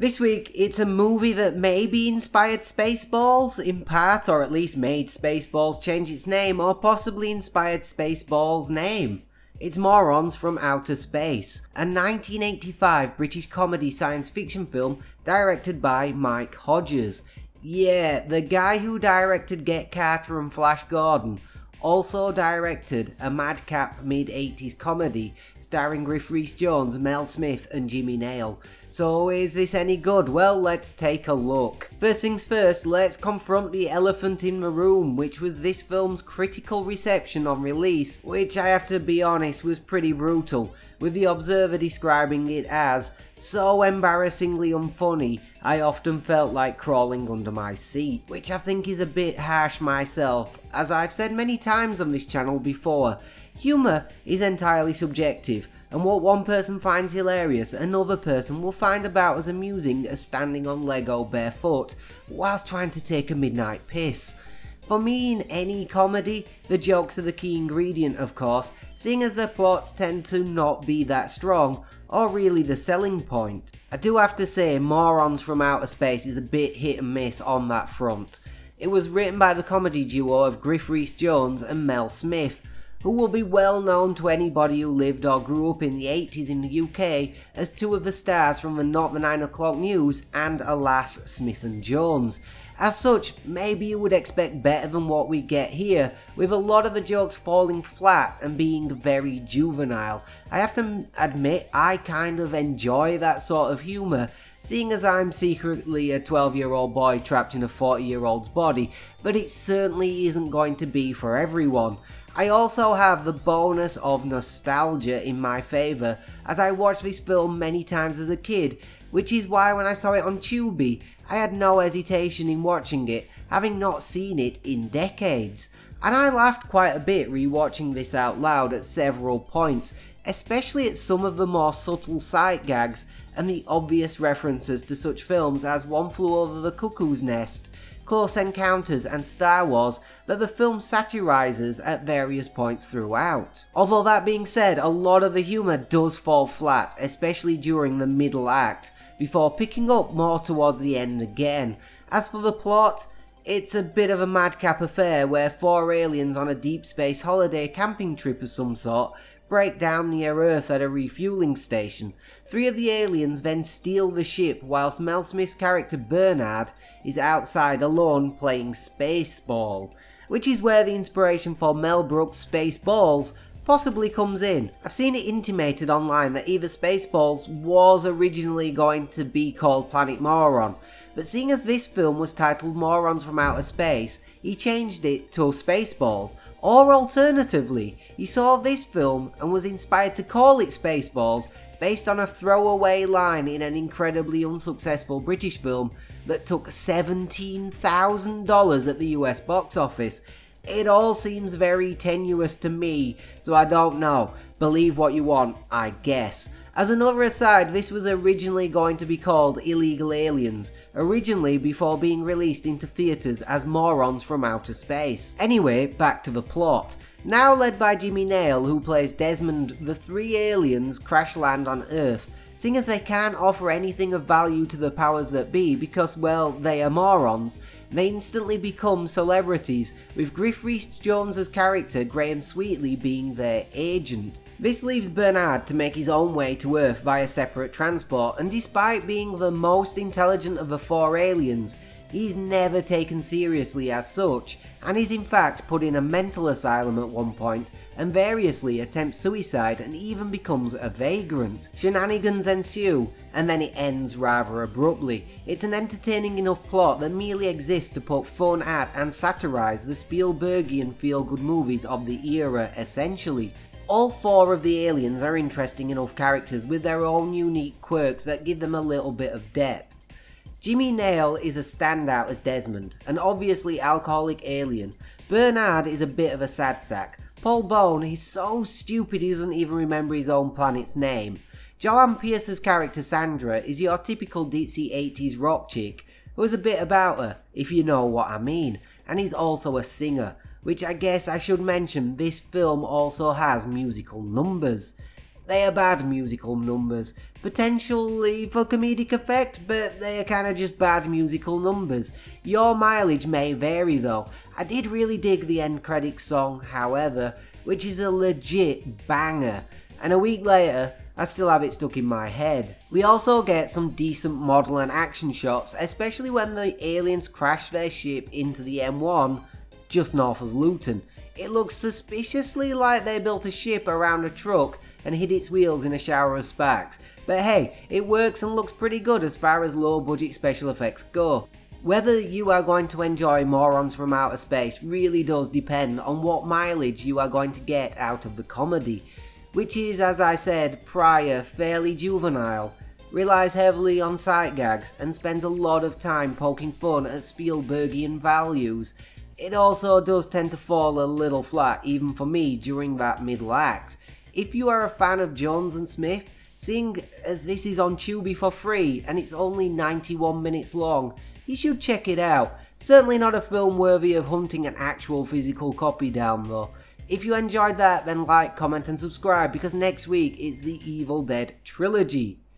This week, it's a movie that maybe inspired Spaceballs, in part, or at least made Spaceballs change its name, or possibly inspired Spaceballs' name. It's Morons from Outer Space, a 1985 British comedy science fiction film directed by Mike Hodges. Yeah, the guy who directed Get Carter and Flash Gordon also directed a madcap mid-80s comedy starring Griff Rhys Jones, Mel Smith and Jimmy Nail. So is this any good? Well, let's take a look. First things first, let's confront the elephant in the room, which was this film's critical reception on release, which I have to be honest was pretty brutal, with the Observer describing it as so embarrassingly unfunny I often felt like crawling under my seat, which I think is a bit harsh myself. As I've said many times on this channel before, humour is entirely subjective, and what one person finds hilarious, another person will find about as amusing as standing on Lego barefoot whilst trying to take a midnight piss. For me, in any comedy, the jokes are the key ingredient, of course, seeing as their plots tend to not be that strong, or really the selling point. I do have to say, Morons from Outer Space is a bit hit and miss on that front. It was written by the comedy duo of Griff Rhys Jones and Mel Smith, who will be well known to anybody who lived or grew up in the 80s in the UK as two of the stars from the Not the 9 O'Clock News and Alas Smith and Jones. As such, maybe you would expect better than what we get here, with a lot of the jokes falling flat and being very juvenile. I have to admit, I kind of enjoy that sort of humour, seeing as I'm secretly a 12-year-old boy trapped in a 40-year-old's body, but it certainly isn't going to be for everyone. I also have the bonus of nostalgia in my favour, as I watched this film many times as a kid, which is why when I saw it on Tubi, I had no hesitation in watching it, having not seen it in decades. And I laughed quite a bit rewatching this out loud at several points, especially at some of the more subtle sight gags and the obvious references to such films as One Flew Over the Cuckoo's Nest, Close Encounters and Star Wars that the film satirises at various points throughout. Although that being said, a lot of the humour does fall flat, especially during the middle act, before picking up more towards the end again. As for the plot, it's a bit of a madcap affair where four aliens on a deep space holiday camping trip of some sort break down near Earth at a refueling station. Three of the aliens then steal the ship whilst Mel Smith's character Bernard is outside alone playing Spaceball, which is where the inspiration for Mel Brooks' Spaceballs possibly comes in. I've seen it intimated online that either Spaceballs was originally going to be called Planet Moron, but seeing as this film was titled Morons from Outer Space, he changed it to Spaceballs, or alternatively, he saw this film and was inspired to call it Spaceballs based on a throwaway line in an incredibly unsuccessful British film that took $17,000 at the US box office. It all seems very tenuous to me, so I don't know. Believe what you want, I guess. As another aside, this was originally going to be called Illegal Aliens, originally before being released into theatres as Morons from Outer Space. Anyway, back to the plot. Now led by Jimmy Nail, who plays Desmond, the three aliens crash land on Earth, seeing as they can't offer anything of value to the powers that be because, well, they are morons. They instantly become celebrities, with Griff Rhys Jones' character Graham Sweetley being their agent. This leaves Bernard to make his own way to Earth via separate transport, and despite being the most intelligent of the four aliens, he's never taken seriously as such, and is in fact put in a mental asylum at one point, and variously attempts suicide and even becomes a vagrant. Shenanigans ensue, and then it ends rather abruptly. It's an entertaining enough plot that merely exists to put fun at and satirise the Spielbergian feel-good movies of the era, essentially. All four of the aliens are interesting enough characters with their own unique quirks that give them a little bit of depth. Jimmy Nail is a standout as Desmond, an obviously alcoholic alien. Bernard is a bit of a sad sack. Paul Bone is so stupid he doesn't even remember his own planet's name. Joanne Pierce's character Sandra is your typical ditzy 80s rock chick, who has a bit about her, if you know what I mean, and is also a singer, which I guess I should mention this film also has musical numbers. They are bad musical numbers, potentially for comedic effect, but they are kinda just bad musical numbers. Your mileage may vary though. I did really dig the end credits song, however, which is a legit banger, and a week later, I still have it stuck in my head. We also get some decent model and action shots, especially when the aliens crash their ship into the M1 just north of Luton. It looks suspiciously like they built a ship around a truck and hid its wheels in a shower of sparks, but hey, it works and looks pretty good as far as low budget special effects go. Whether you are going to enjoy Morons from Outer Space really does depend on what mileage you are going to get out of the comedy, which is, as I said prior, fairly juvenile, relies heavily on sight gags, and spends a lot of time poking fun at Spielbergian values. It also does tend to fall a little flat, even for me, during that middle act. If you are a fan of Jones and Smith, seeing as this is on Tubi for free and it's only 91 minutes long, you should check it out. Certainly not a film worthy of hunting an actual physical copy down though. If you enjoyed that, then like, comment and subscribe, because next week is the Evil Dead trilogy.